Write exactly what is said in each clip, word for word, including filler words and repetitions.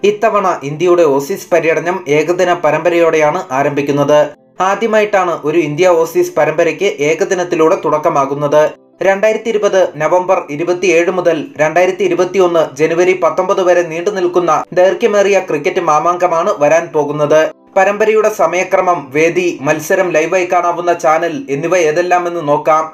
ഇത്തവണ ഇന്ത്യയുടെ ഓസീസ് പര്യടനം ഏകദിന പരമ്പരയോടെയാണ് ആരംഭിക്കുന്നത്. ആദ്യമായിട്ടാണ് ഒരു ഇന്ത്യ ഓസീസ് പരമ്പരയ്ക്ക് ഏകദിനത്തിലൂടെ തുടക്കമാകുന്നത്. രണ്ടായിരത്തി ഇരുപത് നവംബർ ഇരുപത്തിയേഴ് മുതൽ രണ്ടായിരത്തി ഇരുപത്തി ഒന്ന് ജനുവരി പത്തൊമ്പത് വരെ നീണ്ടു നിൽക്കുന്ന ദൈർഘ്യമേറിയ ക്രിക്കറ്റ് മാമാങ്കമാണ് വരാൻ പോകുന്നത്. പരമ്പരയുടെ സമയക്രമം, വേദി, മത്സരം ലൈവായി കാണാവുന്ന ചാനൽ എന്നിവ ഏതെല്ലാമെന്ന് നോക്കാം.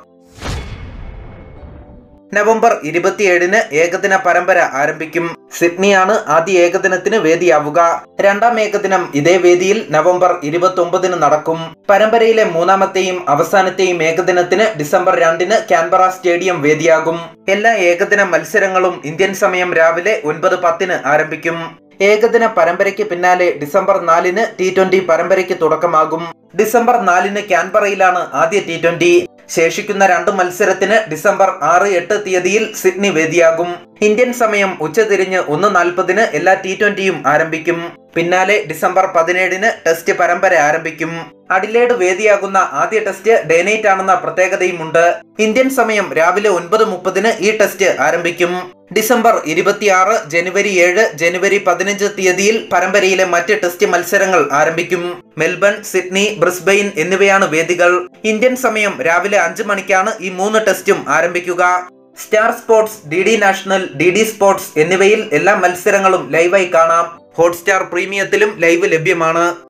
നവംബർ ഇരുപത്തിയേഴിന് ഏകദിന പരമ്പര ആരംഭിക്കും. സിഡ്നിയാണ് ആദ്യ ഏകദിനത്തിന് വേദിയാവുക. രണ്ടാം ഏകദിനം ഇതേ വേദിയിൽ നവംബർ ഇരുപത്തി ഒമ്പതിന് നടക്കും. പരമ്പരയിലെ മൂന്നാമത്തെയും അവസാനത്തെയും ഏകദിനത്തിന് ഡിസംബർ രണ്ടിന് കാൻബറ സ്റ്റേഡിയം വേദിയാകും. എല്ലാ ഏകദിന മത്സരങ്ങളും ഇന്ത്യൻ സമയം രാവിലെ ഒൻപത് പത്തിന് ആരംഭിക്കും. ഏകദിന പരമ്പരയ്ക്ക് പിന്നാലെ ഡിസംബർ നാലിന് ടി ട്വന്റി പരമ്പരയ്ക്ക് തുടക്കമാകും. ഡിസംബർ നാലിന് കാൻബറയിലാണ് ആദ്യ ടി ട്വന്റി. ശേഷിക്കുന്ന രണ്ട് മത്സരത്തിന് ഡിസംബർ ആറ് എട്ട് തീയതിയിൽ സിഡ്നി വേദിയാകും. ഇന്ത്യൻ സമയം ഉച്ചതിരിഞ്ഞ് ഒന്ന് നാൽപ്പതിന് എല്ലാ ടി ട്വന്റിയും ആരംഭിക്കും. പിന്നാലെ ഡിസംബർ പതിനേഴിന് ടെസ്റ്റ് പരമ്പര ആരംഭിക്കും. അഡിലേഡ് വേദിയാകുന്ന ആദ്യ ടെസ്റ്റ് ഡേ നൈറ്റ് ആണെന്ന പ്രത്യേകതയുമുണ്ട്. ഇന്ത്യൻ സമയം രാവിലെ ഒൻപത് മുപ്പതിന് ഈ ടെസ്റ്റ് ആരംഭിക്കും. ഡിസംബർ ഇരുപത്തിയാറ്, ജനുവരി ഏഴ്, ജനുവരി പതിനഞ്ച് തീയതിയിൽ പരമ്പരയിലെ മറ്റ് ടെസ്റ്റ് മത്സരങ്ങൾ ആരംഭിക്കും. മെൽബൺ, സിഡ്നി, ബ്രിസ്ബെയിൻ എന്നിവയാണ് വേദികൾ. ഇന്ത്യൻ സമയം രാവിലെ അഞ്ച് മണിക്കാണ് ഈ മൂന്ന് ടെസ്റ്റും ആരംഭിക്കുക. Star sports, D D national, D D sports എന്നിവയിൽ എല്ലാ മത്സരങ്ങളും ലൈവായി കാണാം. ഹോട്ട്സ്റ്റാർ പ്രീമിയത്തിലും ലൈവ് ലഭ്യമാണ്.